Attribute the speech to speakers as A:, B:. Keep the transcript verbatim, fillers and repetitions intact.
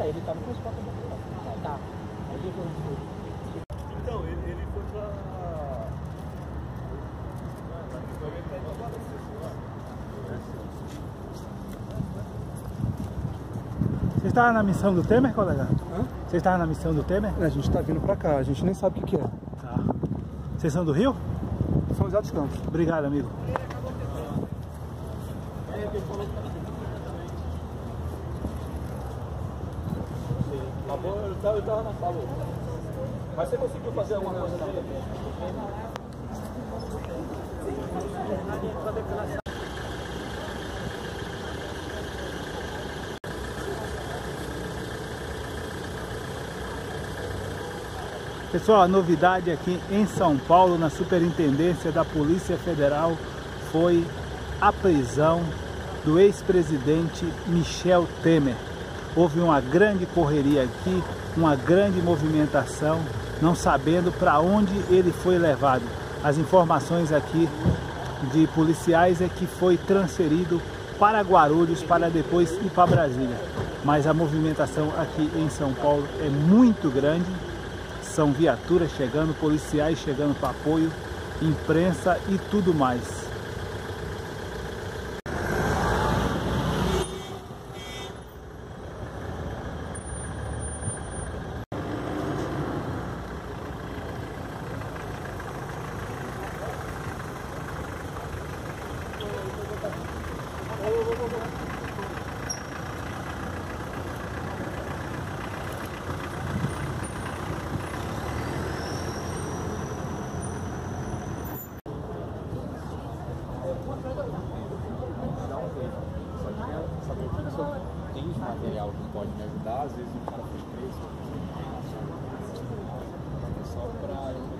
A: É, ele tava com os quatro da tá. Aí depois
B: então, ele, ele foi pra...
C: Você estava na missão do Temer, colega?
B: Hã?
C: Você estava na missão do Temer?
B: A gente tá vindo pra cá, a gente nem sabe o que, que é.
C: Tá. Vocês são do Rio?
B: São José dos Campos.
C: Obrigado, amigo.
B: Eu tava na sala. Mas você conseguiu fazer alguma coisa também?
C: Pessoal, a novidade aqui em São Paulo, na Superintendência da Polícia Federal, foi a prisão do ex-presidente Michel Temer. Houve uma grande correria aqui, uma grande movimentação, não sabendo para onde ele foi levado. As informações aqui de policiais é que foi transferido para Guarulhos para depois ir para Brasília. Mas a movimentação aqui em São Paulo é muito grande. São viaturas chegando, policiais chegando para apoio, imprensa e tudo mais.
A: tem material que pode me ajudar, às vezes o cara foi preso. É só pra